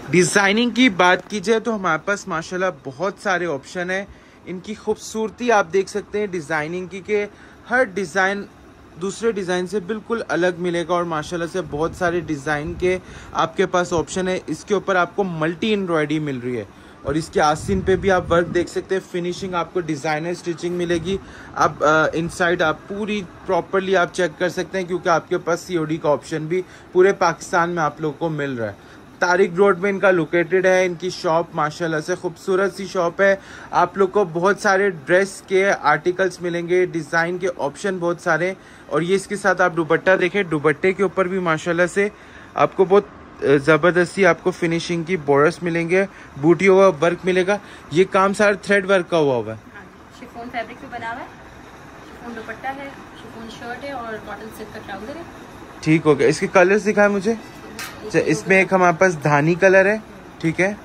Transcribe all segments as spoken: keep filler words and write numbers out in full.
Designing की बात कीजिए तो हमारे पास माशाल्लाह बहुत सारे ऑप्शन है। इनकी खूबसूरती आप देख सकते हैं डिज़ाइनिंग की के हर डिज़ाइन दूसरे डिज़ाइन से बिल्कुल अलग मिलेगा और माशाल्लाह से बहुत सारे डिज़ाइन के आपके पास ऑप्शन है। इसके ऊपर आपको मल्टी एम्ब्रॉयडरी मिल रही है और इसके आस्तीन पे भी आप वर्क देख सकते हैं। फिनिशिंग आपको डिज़ाइनर स्टिचिंग मिलेगी। आप इनसाइड आप पूरी प्रॉपरली आप चेक कर सकते हैं क्योंकि आपके पास सीओडी का ऑप्शन भी पूरे पाकिस्तान में आप लोगों को मिल रहा है। तारिक रोड में इनका लोकेटेड है। इनकी शॉप माशाल्लाह से खूबसूरत सी शॉप है। आप लोग को बहुत सारे ड्रेस के आर्टिकल्स मिलेंगे, डिज़ाइन के ऑप्शन बहुत सारे। और ये इसके साथ आप दुपट्टा देखें, दुपट्टे के ऊपर भी माशाल्लाह से आपको बहुत ज़बरदस्ती आपको फिनिशिंग की बॉर्डर्स मिलेंगे, बूटी हुआ वर्क मिलेगा। ये काम सारा थ्रेड वर्क का हुआ हुआ है। शिफॉन फैब्रिक पे बना हुआ है, शिफॉन दुपट्टा है, शिफॉन शर्ट है और कॉटन सिल्क का ट्राउजर है। ठीक हो गया। इसके कलर्स दिखाए मुझे। अच्छा, इसमें एक हमारे पास धानी कलर है। ठीक है।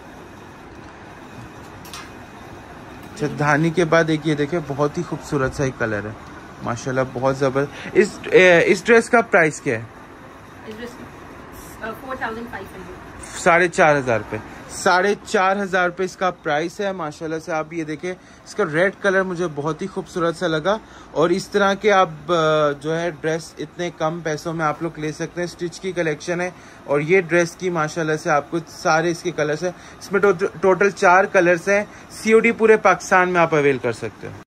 अच्छा, धानी के बाद एक ये देखिए बहुत ही खूबसूरत सा एक कलर है माशाल्लाह, बहुत जबरदस्त। इस इस ड्रेस का प्राइस क्या है? इस ड्रेस साढ़े चार हजार पे साढ़े चार हजार रुपये इसका प्राइस है माशाल्लाह से। आप ये देखें, इसका रेड कलर मुझे बहुत ही खूबसूरत सा लगा। और इस तरह के आप जो है ड्रेस इतने कम पैसों में आप लोग ले सकते हैं। स्टिच की कलेक्शन है और ये ड्रेस की माशाल्लाह से आपको सारे इसके कलर्स हैं। इसमें टो, टोटल चार कलर्स हैं। सीओडी पूरे पाकिस्तान में आप अवेल कर सकते हो।